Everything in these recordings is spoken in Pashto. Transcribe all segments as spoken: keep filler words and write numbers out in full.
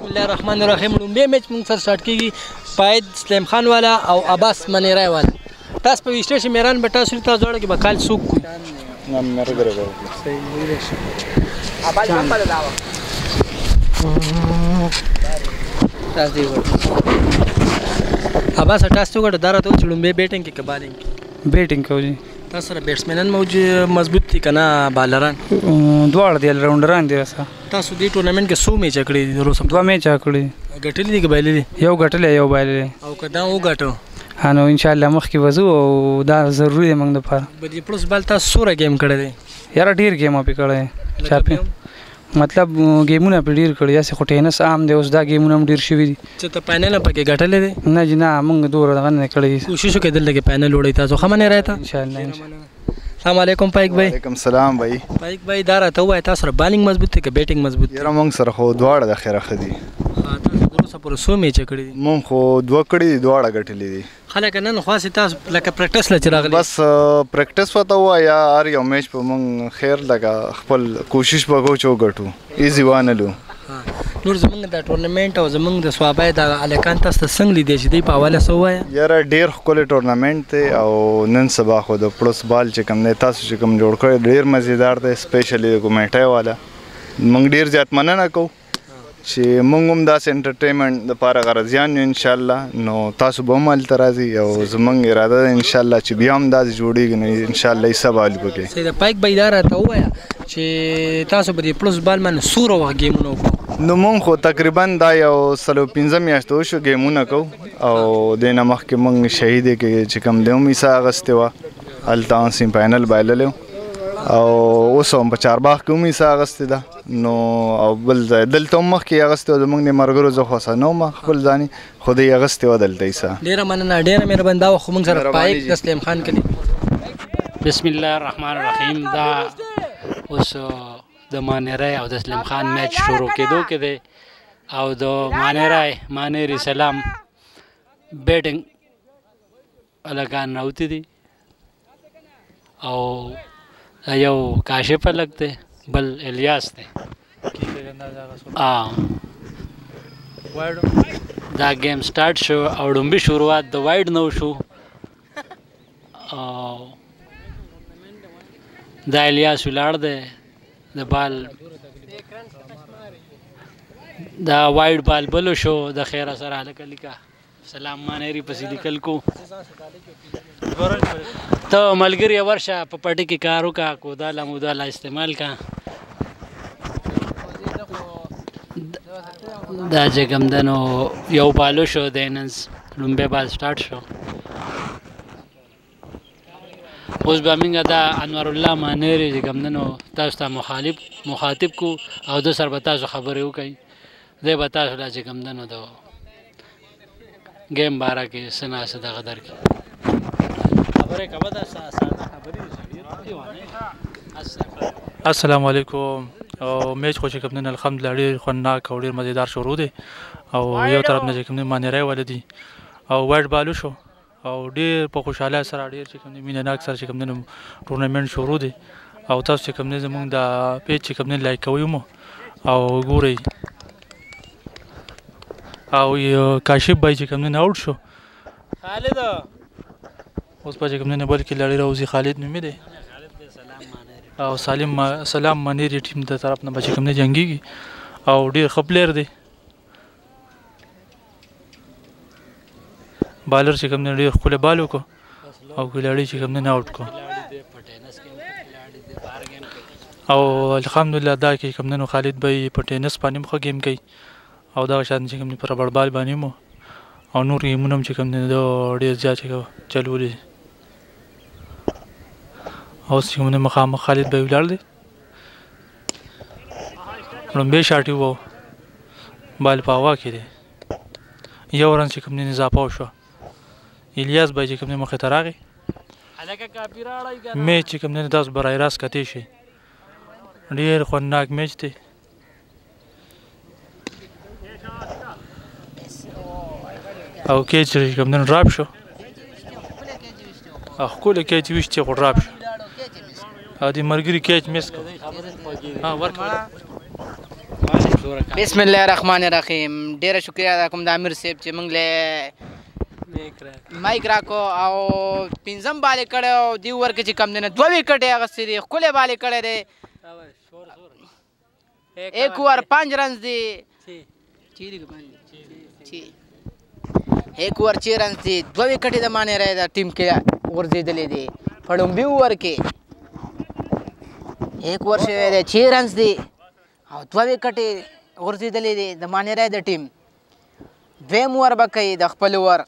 الله الرحمن الرحیم لومبی میچ موږ سره سټارټ کیږي فاید سلیم خان والا او عباس منیری والا تاسو په ویشته شي میران به تاسو ته ځوړ کې به کال سوق کوي نام مر غره صحیح دی عباس هم په داوا تاسو دی عباس تاسو ګټه دارته چې لومبی بیټینګ کې کبالینګ بیټینګ کوي تاسو سره بیټسمنان موجود مضبوط دي کنه بالران دواړه دی راونډران دي وسه تاسو دې ټورنمنت کې څو میچ کړی دي روسم دوه میچ کړی ګټلې دي کې بایلې یو ګټلې یو بایلې او کدا و ګټو هانو ان شاء الله مخکې وځو او دا ضروری دی موږ لپاره بدی پلس بال تاسو سوره گیم کړی دی یاره ډیر گیم په کړی چاپی مطلب گیمونه په ډیر کړی یا خو ټینس عام دی اوس دا گیمونه ډیر شوی دي چې ته فائنل پکې ګټلې دي نه جنا موږ دوه دغه نه کړی کوشش وکړل چې فائنل وړي تاسو خمنه راته ان شاء الله السلام علیکم پایک بھائی وعلیکم السلام بھائی پایک بھائی دا راته وای تاسو سره بالینګ مضبوط دی که بیټینګ مضبوط یاره موږ سره خو دواړه د خیره خدي تاسو دروسه پر سو میچ کړی دي موږ خو دوه کړي دي دواړه ګټلې دي خلک نن خاصه تاسو لکه پریکټس لچ راغلی بس پریکټس وته وایا هر یو میچ په موږ خیر لگا خپل کوشش وکړو چې وګټو ایزی وانلو نور زمونږ د ټورنمنت او زمونږ د سوابای د الکان تاسو څنګه لیدې چې دی په حواله سو وای یاره ډیر ښکلی ټورنمنت دی او نن سبا خو د پلس بال چې کوم دی تاسو چې کوم جوړ کړی ډیر مزیدار دی سپیشلی د کمیټۍ والا موږ ډیر زیات مننه کوو چې موږ هم داسې انټرټینمنټ دپاره غرضیان یو انشاءالله نو تاسو به هم هلته راځئ او زموږ اراده ده انشاءالله چې بیا هم داسې جوړېږي نو انشاءالله یې سبا حل پکې صحیح ده پایک بھائی دا راته ووایه چې تاسو به د پلس بال باندې څومره وخت ګیمونه وکړو نو موږ خو تقریبا دا یو سلو پنځه میاشتې وشو ګیمونه کوو او دې نه مخکې موږ شهیدې کې چې کوم دی هم حصه اخیستې وه هلته هم سیم فاینل بایللی او اوس هم په چارباغ کې هم حصه اخیستې ده نو او بل ځای دلته هم مخکې یې اخیستې وه زموږ د ملګرو زه خو نه وم خپل ځاني خو دوی یې اخیستې وه دلته حصه ډېره مننه ډېره مهرباني دا خو موږ سره پایک د سلیم خان کلي بسم الله الرحمن الرحیم دا اوس د مانری او د سلیم خان میچ شروع کېدو کې دی او د مانری مانری سلام بیټینګ الګان راوتی دي او یو کاشف الګ دی بل الیاس دی دا گیم سٹارټ شو او ډومبي شروعات د وایډ نو شو او دا الیاس ولاړ دی د بال دا وایډ بال بلو شو د خیره سره هلکه لیکه سلام مانری پسې لیکل کو ته ملګري ورشه په پټي کې کار وکړه کوداله موداله استعمال کا دا چې کوم دی نو یو بالو شو د اننس لومبی بال سټارټ شو اوس به موږ دا انور الله مانری چې کوم دی نو تاسو ته مخالف مخاطب کو او د سر به تاسو خبرې وکړئ دی به تاسو لا چې کوم دی نو د گیم باره کې څه نه څه دغه درکړي السلام علیکم او میچ خو چې کوم دی الحمدلله ډېر خوندناک او ډېر مزیدار شروع دی او یو طرف نه چې کوم دی مانری والا دي او وایډ بالو شو او ډېر په خوشحالۍ سره ډېر چې کوم دی مینه ناک سره چې کوم دی ټورنمنټ شروع دی او تاسو چې کوم دی زموږ د پیج چې کوم دی لایک کوئ مو او ګورئ او کاشف بھائی چې کوم دی آوټ شو خالد اوس په چې کوم دی بلکې لړۍ راوځي خالد نومې دی او سالم سلام منیری ټیم د طرف نه چې کوم دی جنګیږي او ډېر ښه پلیر دی بالر چې کوم دی ډېر ښکلی بال وکړو او کلاړي چې کوم دی نه آوټ کړو او الحمدلله دا کې کوم دی نو خالد بھائی په ټینس باندې هم ښه گیم کوي او دغه شان چې کوم دی په ربړ بال باندې مو او نور گیمونه هم چې کوم دی ډېر زیات چلولي اوس چې کوم دی مخامخ خالد بھائی ولاړ دی لومبی شاټ یې وو بال په هوا کې دی یو رن چې کوم دی اضافه وشوه الیاس بھائی چې کوم دی مخې ته راغی میچ چې کوم دی تاسو برای راست کتی شئ ډېر خوندناک میچ دی او کیچ چې کوم دی ډراپ شو ښکلی کیچ ویشتې خو ډراپ شو او د ملګري کیچ میس کړ ورکړه بسم الله الرحمن الرحیم. ډیره شکریا ادا کوم د امیر صاحب چې موږ له مایک راکو او پنځم بالې کړی او دې اوور کې چې کم دی نه دوه وکټ یې اخیستې دي ښکلی بالې کړی دی ایک اوور پانچ رنز دی ایک اوور چھ رنز دی دوه وکټ یې د مانیری د ټیم کې غورځېدلی دی په لومبي اوور کې ایک اوور شوی دی چھ رنز دی او دوه وکټ یې غورځېدلی دی د مانیری د ټیم دویم اوور به کوي د خپل اوور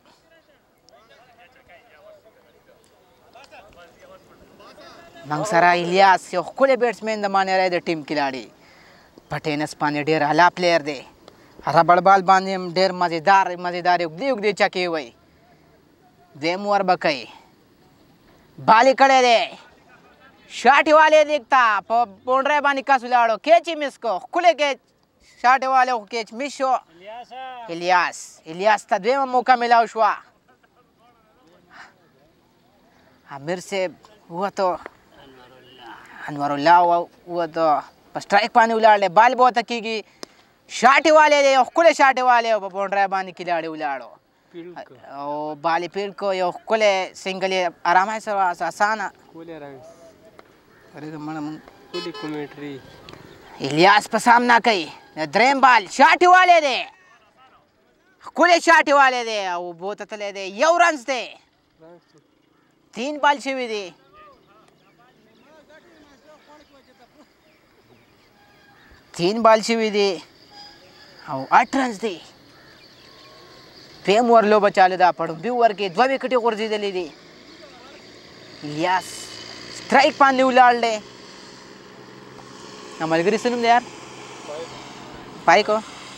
موږ سره الیاس یو ښکلی بیټسمین د مانیری د ټیم کې لاړې په ټینس باندې ډېر اعلی پلیر دی ربړ بال باندې هم ډېر مزېدار مزېدار اوږدې اوږدې چکې وی دویم اوور به کوي بال یې کړی دی شاټ یې والی دیکھتا په باونډرۍ باندې کس ولاړو کیچ یې مس کو ښکلی کیچ شاټ یې والی خو کیچ مس شو الیاس الیاس ته دویمه موقع میلاو شوه امیر صاحب ووتو انور الله ووتو په سټرایک باندې ولاړ دی بال به ورته کېږي شاټ یې والی دی یو ښکلی شاټ یې والی او په باونډرۍ باندې کلاړې ولاړو او بال یې پیل کړو یو ښکلی سنګل یې ارامه سره اسانه الیاس په سامنا کوي دریم بال شاټ یې والی دی ښکلی شاټ یې والی دی او اوبو ته تللی دی یو رنز دی تین بال شوي دي تین بال شوي دي او اټ رنز دی دویم اوور لوبه چالو ده په لومبي اوور کې دوه وکټې غورځېدلې دي الیاس سټرایک باندې ولاړ دی ملګري څه نوم دی یار پایکو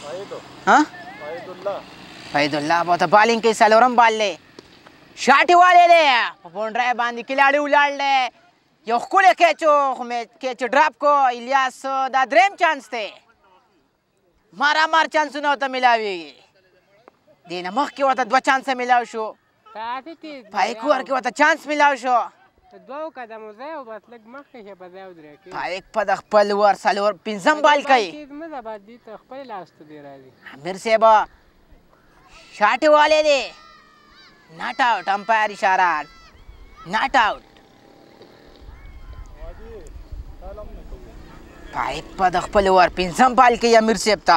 فید الله به ورته بالینګ کوي څلورم بال دی شاټ یې والی دی په باونډرۍ باندې کلاړې ولاړ دی یو ښکلی کیچ و خو مې کیچ ډراپ کو الیاس دا دریم چانس دی مارامار چانسونه ورته میلاویږي دې نه مخکې ورته دوه چانسه میلاو شو په ایک اوور کې ورته چانس میلاو شو پایک په د خپل اوور څلور پنځم بال کوي امیر صاحب شاټ یې والی دی ناٹ آؤٹ امپائر اشاره ناٹ آؤٹ پایک په د خپل اوور پنځم بال کوي امیر صاحب ته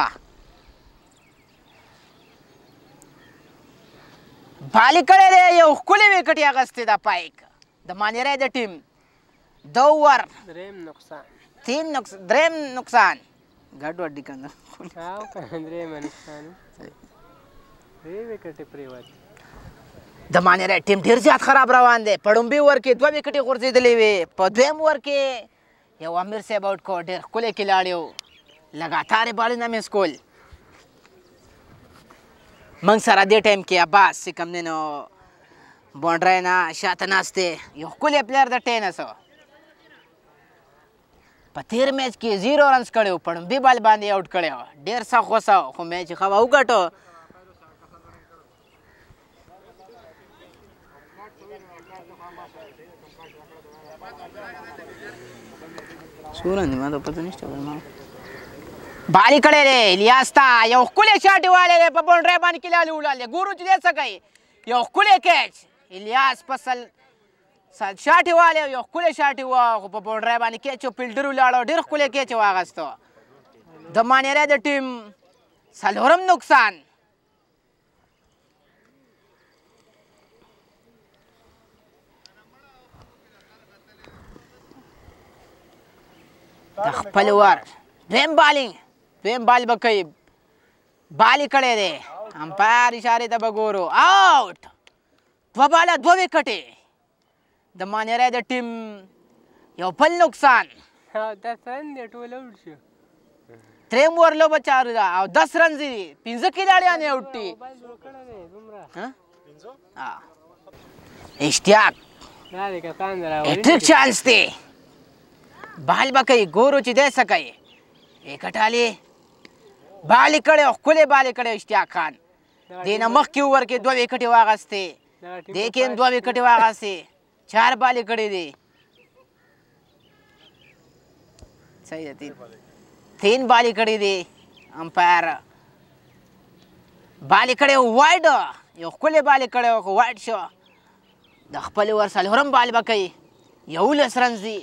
بال یې کړی دی یو ښکلی وکټ یې اخیستی ده پایک د مانیری د ټیم دو اوور دریم نقصان ګډوډ دی که نه د مانیری ټیم ډېر زیات خراب روان دی په لومبي اوور کې دوه وکټې غورځېدلې وې په دویم اوور کې یو امیر صاحب آوټ کو ډېر ښکلی کلاړی و لګاتار یې بالونه میس کول موږ سره دې ټایم کې عباس چې کوم دی نو باونډرۍ نه شاته ناست دی یو ښکلی پلیر د ټینس په تېر میچ کې زیرو رنز کړی و په لومبي بال باندې یې آوټ کړی و ډېر سخت غوسه خو میچ یې ښه به وګټو بال یې کړی دی الیاس ته یو ښکلی شاټ یې والی دی په باونډرۍ باندې کلاړې ولاړ دی ګورو چې دی څه کوي یو ښکلی کیچ الیاس په سل شاټ یې والی یو ښکلی شاټ یې و خو په باونډرۍ باندې کیچ و فیلډر ولاړ ډېر ښکلی کیچ یې واخیستو د مانیری د ټیم څلورم نقصان د خپل اوور دویم بالینګ دویم بال به کوي بال یې کړی دی امپایر اشارې ته به ګورو آوټ دوه باله دوه وکټې د مانیری د ټیم یو بل نقصان دریم اوور لوبه چالو ده او دس رنز دي پنځه کلاړیان یې آوټ دي اشتیاق هیټریک چانس دی بال به کوي ګورو چې دی څه کوي وکټالي بال یې کړی ښکلی بال یې کړی اشتیاق خان دې نه مخکې اوور کې دوه وکټې واخیستې دې کې هم دوه وکټې واخیستې چار بال یې کړی دی صحیح ده تین تین بال یې کړی دی امپایر بالې کړی و وایډ یو ښکلی بالې کړی و خو وایډ شو د خپلې ور څلورم بال به کوي یولس رنز دي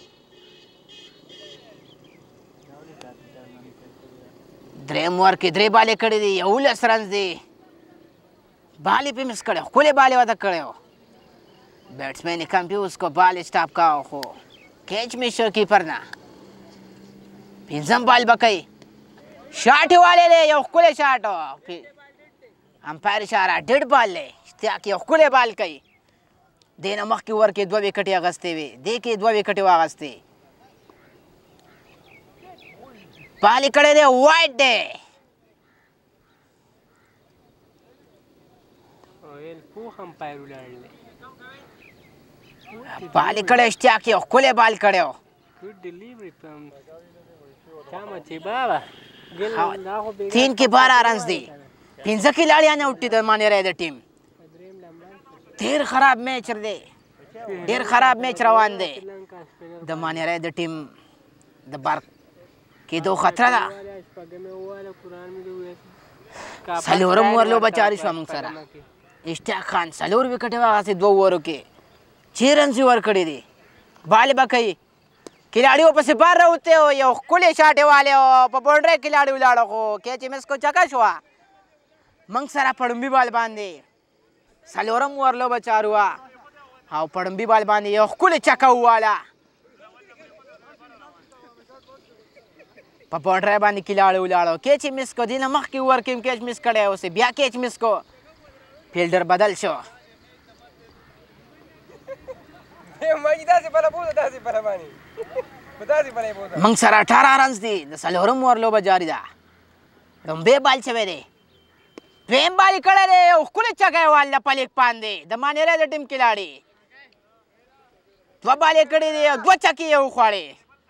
درېیم ور کې درې بالې کړې دي یولس رنز دي بال یې پې مس کړی ښکلی بال یې ورته کړی و بیټسمین یې کنفیوز کو بال یې سټاپ کا خو کیچ مس شو کیپر نه پنځم بال به کوي شاټ یې والی دی یو ښکلی شاټ امپایر اشاره ډېډ بال دی اشتیاق یو ښکلی بال کوي دې نه مخکې ور کې دوه وکټې اخیستې وې دې کې دوه وکټې واخیستې بال یې کړی دی وایډ دی بال یې کړی اشتیاق یو ښکلی بال کړی و تین کې بارہ رنز دی پنځه کلاړیان اوټ دي د مانیری د ټیم ډېر خراب میچ دی ډېر خراب میچ روان دی د مانیری د ټیم د بار کېدو خطره ده څلورم ور لوبه جاري شوه موږ سره اشتیاق خان څلور وکټې واخیستې دوه اوورو کې چې رنز یې ورکړي دي بال به کوي کلاړي ورپسې بار راوتی و یو ښکلی شاټ یې والی و په باونډرۍ کلاړي ولاړه خو کیچ یې مس کو چکه شوه موږ سره پړومبي بال باندې څلورم ور لوبه چارو وه او پړومبي بال باندې یو ښکلی چکه وواله په باونډرۍ باندې کلاړي ولاړه کیچ یې مس کو دې نه مخکې ور کې هم کیچ مس کړی اوس بیا کیچ مس کو فیلډر بدل شو موږ سره اټاره رنز دي د څلورم ور لوبه جاري ده لومبی بال شوی دی دویم بال یې کړی دی یو ښکلی چکه یې واله په لیک باندې د مانیری د ټیم کلاړي دوه بال یې کړي دي او دوه چکې یې وخوړې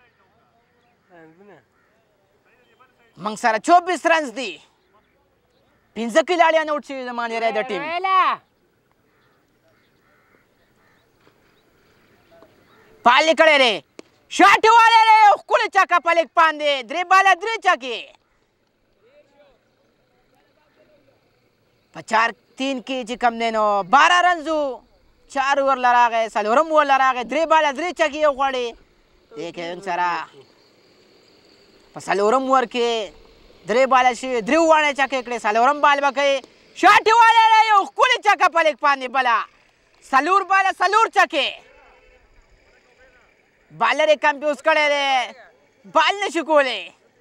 موږ سره چوبیس رنز دي پنځه کلاړیان اوټ شوي د مانیری د ټیم بال یې کړی دی شاټ یې والی دی یو ښکلی چکه په لیک باندې درې باله درې چکې په چار تین کې چې کوم دی نو بارہ رنز و چار اوور له راغی څلورم اوور له راغی درې باله درې چکې یې وخوړې دې کې موږ سره په څلورم اوور کې درې باله شوي درې واړه چکې کړې څلورم بال به کوي شاټ یې والی دی یو ښکلې چکه په لیک باندې بله څلور باله څلور چکې بالر یې کنفیوز کړی دی بال نشي کولی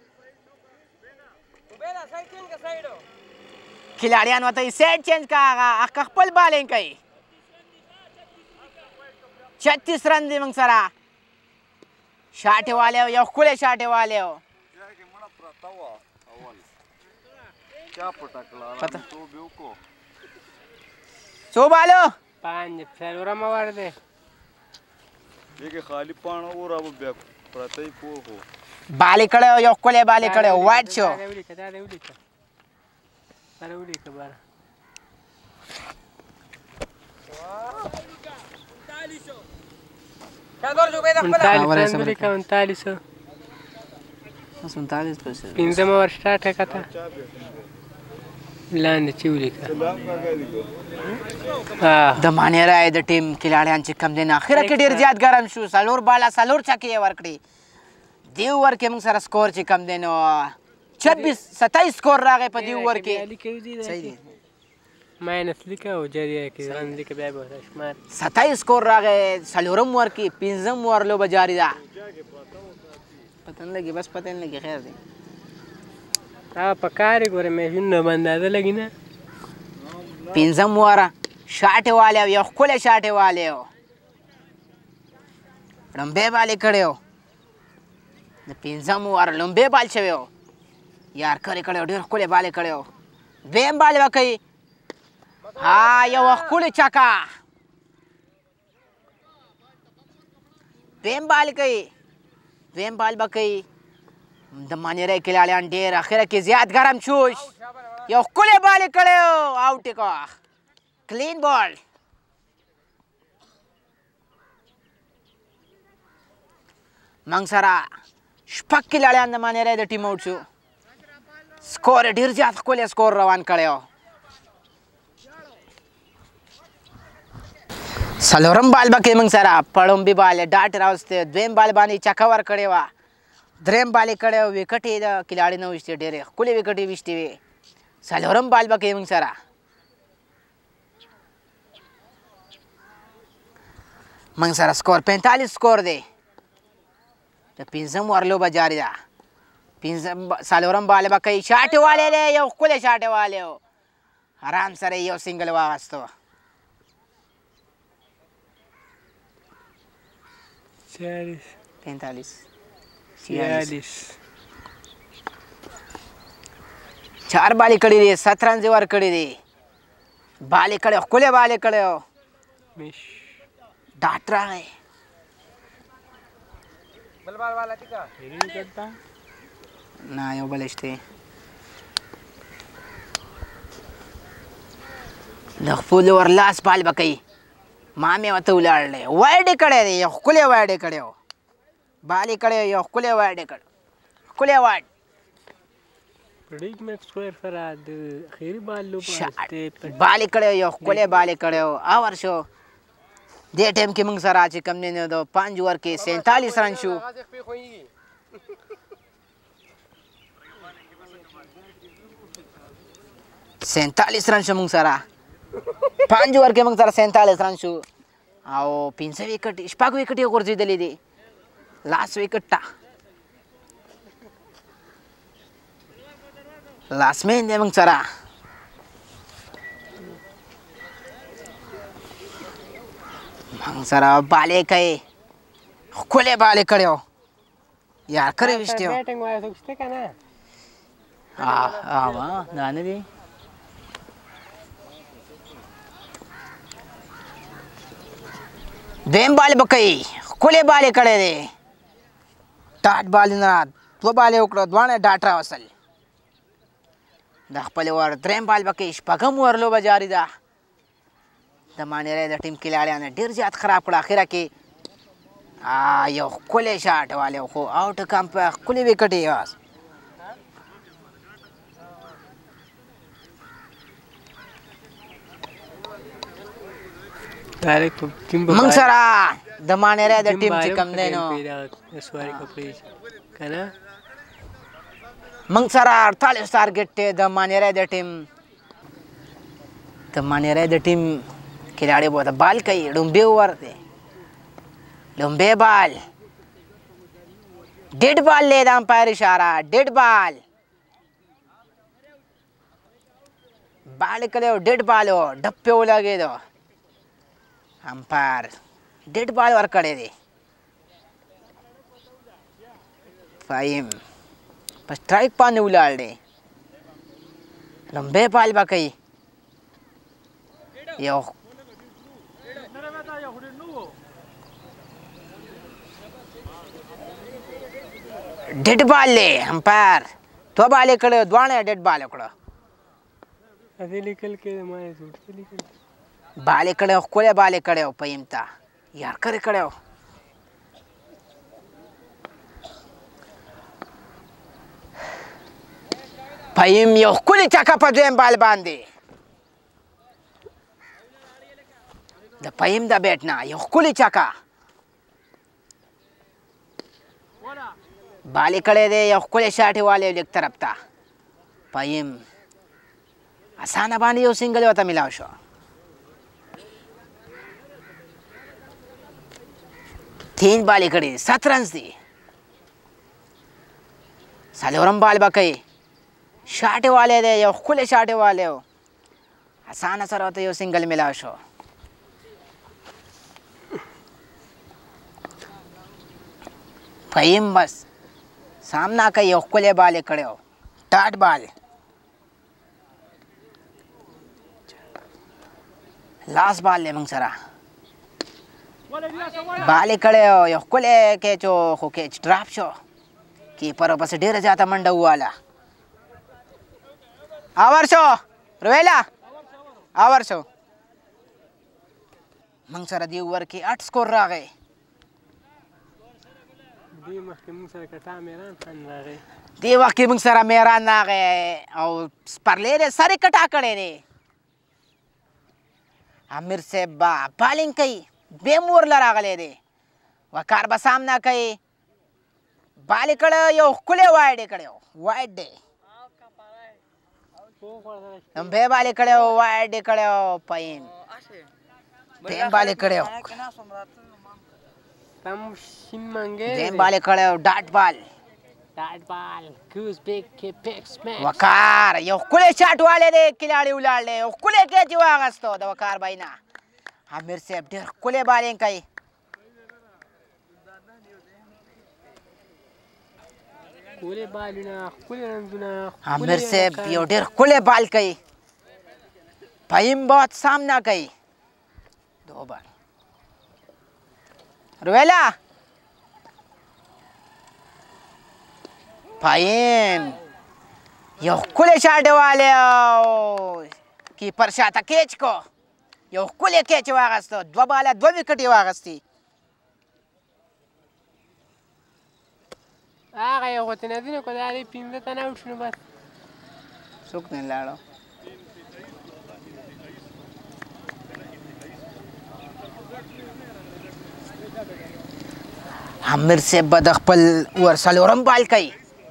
کلاړیان ورته سایډ چینج کا هغه که خپل بالینګ کوي छत्तीस رن دی موږ سره شاټ یې والی و یو ښکلی شاټ یې والی و څو بالو پنځ څلورم اوور دی بال یې کړی و یو ښکلی بال یې کړی و وایډ شو پنځم اوور سټارټ کړه لاندې چې ولیکه د مانیری د ټیم کلاړیان چې کم دی نه اخره کې ډېر زیات ګرم شو څلور باله څلور چکې یې ورکړې دې اوور کې موږ سره سکور چې کم دی نو छब्बीस सत्ताईस स्कोर راغی په دې اوور کې ماینس لیکه او جریه کې رن لیکه بیا به شمار सत्ताईस score راغی څلورم اوور کې پنځم اوور لوبه جاري ده پته نه لګي بس پته نه لګي خیر دی هغه په کار یې ګوره میچونه به اندازه لګي نه پنځم اوور شاټ یې والی و یو ښکلی شاټ یې والی و لومبی بال یې کړی و د پنځم اوور لومبی بال شوی و یارکر یې کړی و ډېر ښکلی بال یې کړی و دویم بال به کوي ها یوه ښکلې چکه دویم بال کوي دویم بال به کوي د مانیری کلاړیان ډېر اخره کې زیات ګرم شوش یو ښکلی بال یې کړی و آوټ یې کړه کلین بال موږ سره شپږ کلاړیان د مانیری د ټیم آوټ شو score ډیر زیات ښکلی سکور روان کړی و. څلورم بال به کې موږ سره پړومبي بال ډاټ راوستی، دویم بال باندې چکه ورکړې وه، دریم بال یې کړی و، وکټ یې د کلاړي نه ویشتې، ډېرې ښکلې وکټ یې ویشتې وې. څلورم بال به کې موږ سره موږ سره سکور پینتالیس سکور دی. د پنځم اوور لوبه جاري ده. پنځم څلورم بال به کوي، شاټې والی دی، یو ښکلی شاټې والی و، آرام سره یې یو سینګل واخیسته. چالیس پینتالیس چھیالیس چار بالې کړي دي، ست رنز یې ورکړي دي، بالې کړی ښکلی بالې کړی و، مش ډاټ راغی. نه یو بل شته د خپل ور لاس بال به کوي، ما مې ورته ولاړلی، وایډ یې کړی دی، یو ښکلی وایډ یې کړی و، بال یې کړی یو ښکلی وایډ یې کړی، ښکلی وایډ. پرډیک میکس سکوئر سره د اخري بال لوبه بال یې کړی یو ښکلی بال یې کړی و، اور شو. دې ټایم کې موږ سره چې کوم دی نو د پنځ اوور کې سینتالیس رن شو. سینتالیس رن شو موږ سره، پنځ اوور کې موږ سره سینتالیس رن شو او پنځه وکټ شپږ وکټ یې غورځېدلي دي، لاس وکټ ته لاسمین دی موږ سره. موږ سره بالې کوي، ښکلی بالې کړی و، یارکرې ویشتې و. بیټنګ وایي څوک شته که نه؟ آوا دا نه دي. دویم بال به کوي، ښکلی بال یې کړی دی، ډاټ بال نه دوه بال یې وکړه، دواړه ډاټ راوستل. د خپل اوور دریم بال به کوي، شپږم اوور لوبه جاري ده. د مانیری د ټیم کلاړیانو ډېر زیات خراب کړه، اخره کې یو ښکلی شاټ والی و، خو آوټ کم په ښکلې وکټ یې یوازې. موږ سره د مانیری د ټیم چې کوم دی نو موږ سره اړتالیس ټارګېټ دی د مانیری د ټیم. د مانیری د ټیم کلاړي به د بال کوي، لومبی اوور دی، لومبی بال ډیډ بال دی، د امپایر اشاره ډیډ بال، بال یې کړی و ډیډ بال و، ډپ پې ولګېدو، امپایر ډیډ بال ورکړی دی. فایم په سټرایک باندې ولاړ دی، لومبی بال به کوي، یو ډیډ بال دی، امپایر دوه بال یې کړی، دواړه یې ډیډ بال وکړه. بال یې کړی، ښکلی بال یې کړی و، فیم ته یارکر یې کړی و. فیم یو ښکلې چکه په دویم بال باندې، د فیم د بیټ نه یو ښکلې چکه، بال یې کړی دی، یو ښکلی شاټ یې والی لیګ طرف ته. فیم اسانه باندې یو سینګل ورته میلاو شو. تین بال یې کړي دي، ست رنز دي. څلورم بال به کوي، شاټ یې والی دی، یو ښکلی شاټ یې والی و، اسانه سره ورته یو سینګل میلاو شو. فیم بس سامنا کوي، یو ښکلی بال یې کړی و، ډاټ بال، لاس بال دی موږ سره، بال یې کړی و، یو ښکلی کیچ و، خو کیچ ډراپ شو، کیپر ورپسې ډېره زیاته منډه وواله. اور شو رویلا، اور شو. موږ سره دې اوور کې اټ سکور راغی. دې مخکې موږ سره کټا میران خان راغی دې وخت کې موږ سره میران راغی او سپرلی دی سر یې کټا کړی دی امیر صاحب به بالینګ کوي بیم ورله راغلی دی وقار به سامنا کوي بال یې کړی یو ښکلی وایډ یې کړی وایډ دی لمبی بال یې کړی وایډ یې کړی پاین دیم بال یې کړی تم شین منګی دیم بال یې کړی ډاټ بال ډاټ بال کوز بیگ کې پیک سمیک وقار یو ښکلی شاټ والی دی کلاړي ولاړ دی یو ښکلی کیچ یې واخیستو د وقار بای نه امیر صاحب ډېر ښکلی بالینګ کوي ښکلي بالونه ښکلي رنګونه امیر صاحب یو ډېر ښکلی بال کوي پایم بہت سامنا کوي دو بال رویلا پایم یو ښکلی شاټ والی کیپر شاته کیچ کو یو ښکلی کیچ واخیستو دوه باله دوه وکټ یې واخیستي هغه یو خو تېنه دي نو که دا دی پنځه تنه اوټ شو نو بس څوک نه لاړو امیر صاحب به د خپل ور څلورم بال کوي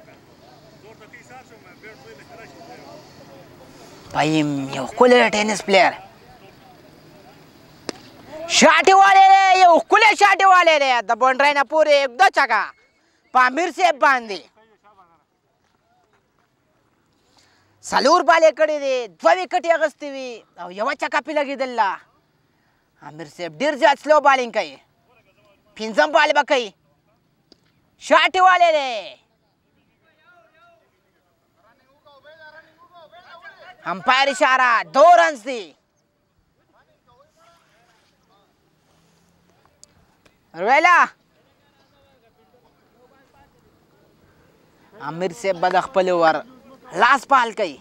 پایم یو ښکلی ټینس پلیر شاټ یې والی دی یو ښکلی شاټ یې والی دی د باونډرۍ نه پورې اوږده چکه په امیر صاحب باندې څلور بال یې کړي دي دوه وکټ یې اخیستې وي او یوه چکه پې لګېدله امیر صاحب ډېر زیات سلو بالینګ کوي پنځم بال به کوي شاټ یې والی دی امپایر اشاره دو رنز دي رویلا امیر صاحب به د خپل ور لاس پال کوي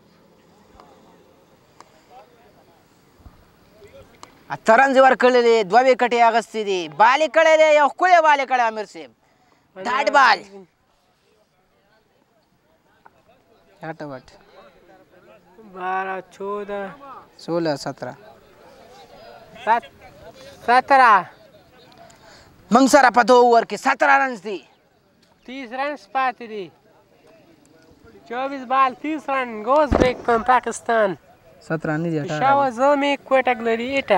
اته رنز یې ورکړلی دی دوه وکټ یې اخیستي دي بال یې کړی دی یو ښکلی بال یې کړی امیر صاحب ډاټ بال ډاټ وټ بارہ چودہ سولہ سترہ سترہ موږ سره په دو اوور کې سترہ رنز دي تیس رنز پاتې دي چوبیس بال تیس رن goes back from Pakistan سترہ نه دي Shower Zomi category eight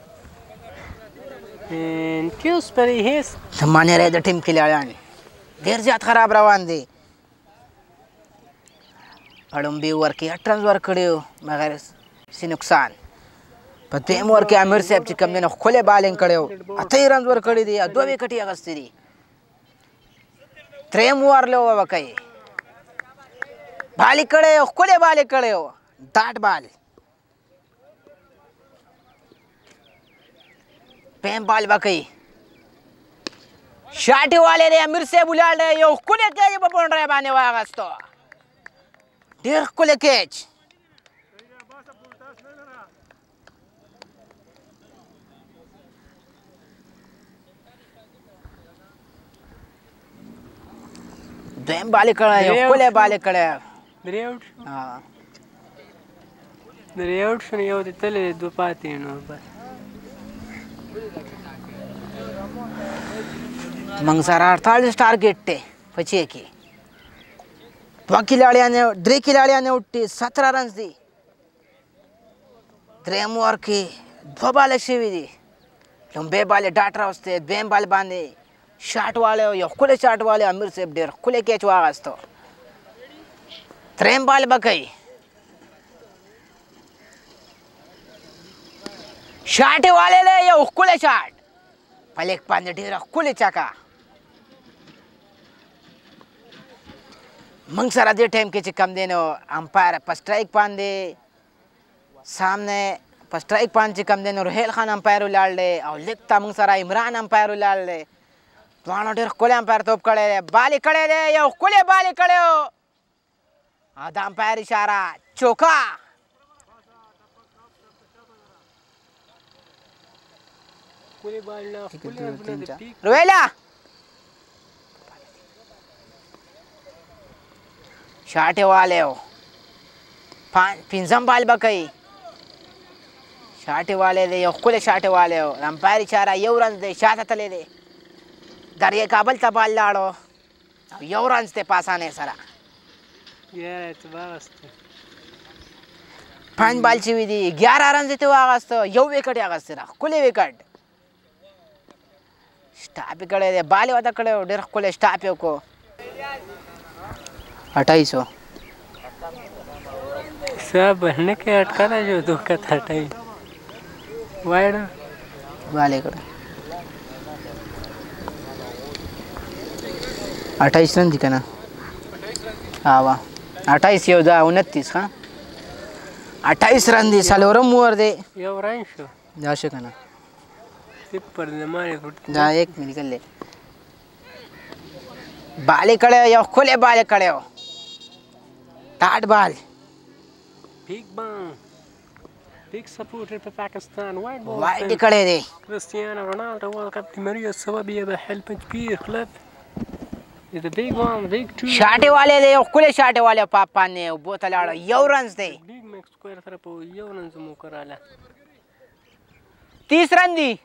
and Pillsbury his د مانیری د ټیم کلاړیان ډېر زیات خراب روان دي په لومبي اوور کې اټ رنز ورکړي وو مګر څه نقصان په دویم اوور کې امیر صاحب چې کوم دی نو ښکلی بالینګ کړی وو اته یې رنز ورکړي دي او دوه وکټ یې اخیستي دي دریم اوور له وبه کوي بال یې کړی وو ښکلی بال یې کړی وو ډاټ بال پیم بال به کوي شاټ یې والی دی امیر صاحب ولاړ دی یو ښکلی کیچ یې په باونډرۍ باندې واخیستو ډېر ښکلی کیچ دویم بال یې کړی یو ښکلی بال یې کړی درې اوټ شو درې اوټ شو نو یو دې تللی دی دوه پاتې نو بس موږ سره اړتالیس ټارګېټ دی په چې کې دوه کلاړیانې درې کلاړیانې وټي سترہ رنز دي دریم اوور کې دوه باله شوي دي لومبی بال یې ډاټ راوستی دویم بال باندې شاټ والی یو ښکلی شاټ والی امیر صاحب ډېر ښکلی کیچ واخیستو دریم بال به کوي شاټ یې والی دی یو ښکلی شاټ په لیک باندې ډېره ښکلې چکه موږ سره دې ټایم کې چې کم دی نو امپایر په سټرایک باندې سامنے په سټرایک باندې چې کم دی نو روهیل خان امپایر ولاړ دی او لیک ته موږ سره عمران امپایر ولاړ دی دواړو ډېر ښکلی امپایر توپ کړی دی بال یې کړی دی یو ښکلی بال یې کړی و او د امپایر اشاره چوکا رویلا شاټه والے او پنځم بال بکې شاټه والے دی یو خپل شاټه والے او امپایر اشاره یو رن دی شاته تللی دی دریه کابل ته بال لاړو یو رن ته پاسانه سره یاره ته واغسته پنځ بال شوي دي ګیاره رن ته واغسته یو وکټ یې اخیستی را ښکلی وکټ سټاپ یې کړی دی بال یې وته کړی و ډېر ښکلی سټاپ یې وکړو اټایسو صاحب بهرنے کے اٹکانا جو دو کا تھا ٹائم وائڈ والے کړه اٹھائیس رن دي که نه اوا اٹھائیس یو دا انتیس ښه اٹھائیس رن دي څلورم اوور دی یو رن شو دا شه که نه صفر زمانې فټ دا ایک مې لیکل دی بال یې کړی یو ښکلی بال یې کړی و ټاټ بال Big bang. Big supporter for Pakistan. White ball. وایډ یې کړی دی Cristiano Ronaldo World Cup د مریا سوابي بحل پنځپیر کلب. It's a big one, big two. شاټې والی دی یو ښکلی شاټې والی پاپ باندې اوبو ته لاړه یو رنز دی Big Max square سره په یو رن زمو کراله. تیس رن دي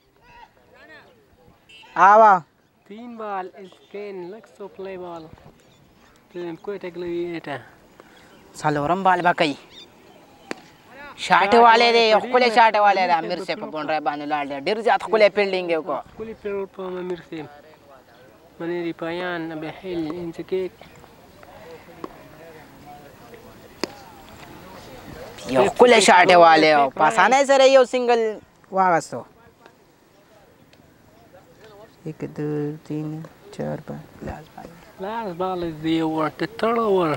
اوا تین بال اسکین لکسو پلی بال. تم کوټه ګلویټه. څلورم بال به کوي شاټې والی دی یو ښکلی شاټې والی دی امیر صاحب په بونډری باندې لاړ دی ډېر زیات ښکلی فیلډینګ یې وکړو ښکلی پیرو په امیر صاحب منیری پایان بحل انتکیک یو ښکلی شاټې والی او په اسانۍ سره یو سنګل واغستو یک دو تین چار پنځ لاس بال Last ball is the over, the third over.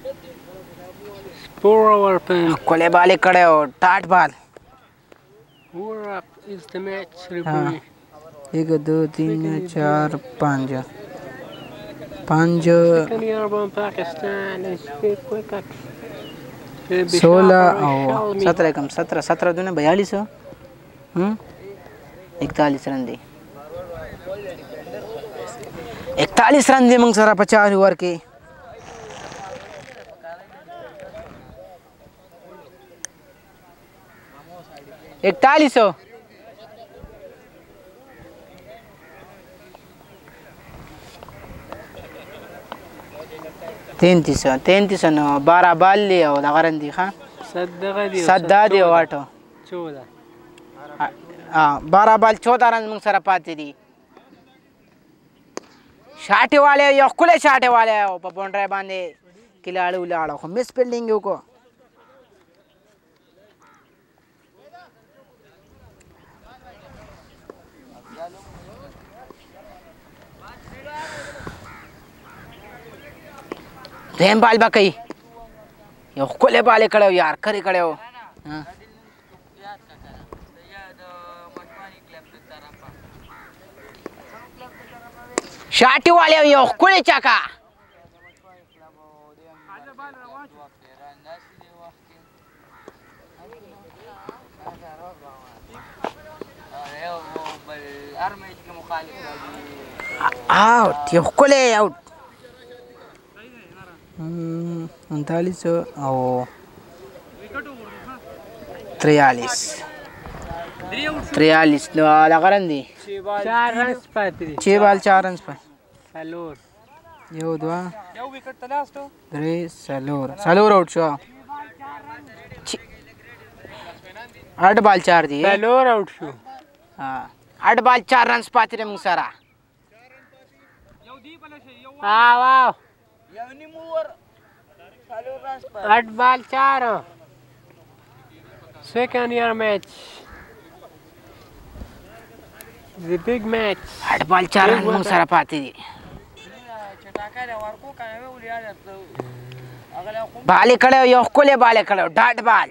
Four over pin. ښکلی بال یې کړی و ټاټ بال Four up is the match referee. एक दो तीन चार पाँच पाँच Second year from Pakistan is big wicket. सोलह और सत्रह कम सत्रह सत्रह दूने बयालीस हो इकतालीस रन दी इकतालीस रन दी मंग सरा पचास ओवर के इकतालीस हो तैंतीस तैंतीस नो बारह बाल लिया और दगरन दी हाँ सद्दा दी वाटो चौदह हाँ बारह बाल चौदह रन मंग सरा पाती दी शाटे वाले या खुले शाटे वाले हो पपौंडरे बांधे खिलाड़ी उलाड़ो को मिस फील्डिंग को देम बाल बाकई यो खुले बाले खड़े हो यार खरे खड़े हो हाँ शाटी वाले यो खुले चाका आउट यो खुले आउट उनतालीस और त्रियालीस त्रियालीस लगारन दी चार रन पाती छह बाल चार रन पर सलोर यो दवा द्रे सलोर सलोर आउट शो आठ बाल चार दी सलोर आउट शो हाँ आठ बाल चार रन पाती रे मुसारा हाँ वाह आठ बाल चार second year match the big match आठ बाल चार रन मुसारा पाती दी बाले खड़े हो यो कोले बाले खड़े हो डाट बाल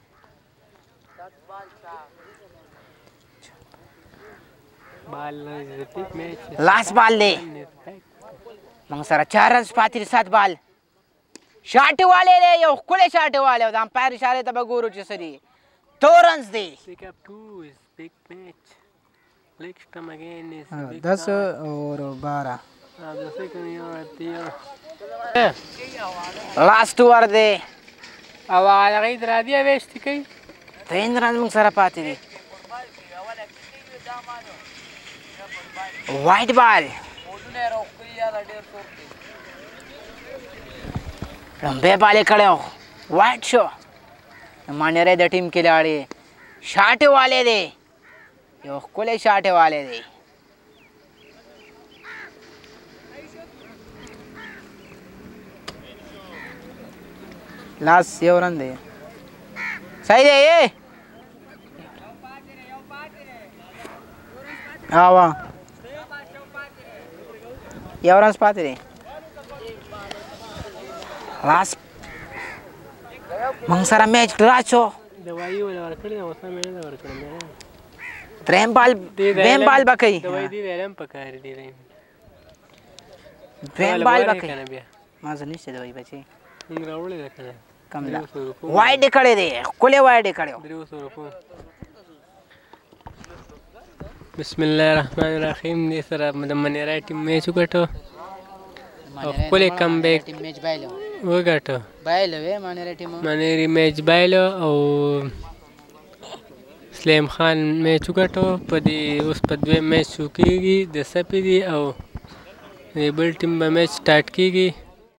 ball is the big match last ball ले मुसारा चार रन पाती दी सात बाल शाटे वाले ले यो कोले शाटे वाले हो अंपायर इशारे तब गुरु चसरी दो रन दे pick up two is big match next time again is big दस और बारह لاست ور دی او هغه درادي وېشتي کوي درېیم رن موږ سره پاتې دی وایټ بال لمبې بال یې کړی و وایټ شو د مانیرۍ د ټیم کلاړي شاټ یې والی دی یو ښکلی شاټ یې والی دی لاس یو رن دی صحیح دی یې هوا یو رنز پاتې دی لاس موږ سره میچ ډرا شو دوایي ولا ورکړې ده اوس مې نه ورکړم درېیم بال دویم بال به کوي دوایي دې علم پکار دی دویم بال به کوي ما زه نشته دوایي بچي موږ راوړې ده کنه کم ده وایډ یې کړی دی ښکلی وایډ یې کړی و درې سوه روپو بسم الله الرحمن الرحیم دې سره د منیرا ټیم میچ وګټو او ښکلی کم بیک وګټو منیري میچ بایلو او سلیم خان میچ وګټو په دې اوس په دویم میچ شو کېږي د سپې دي او د بل ټیم به میچ سټارټ کېږي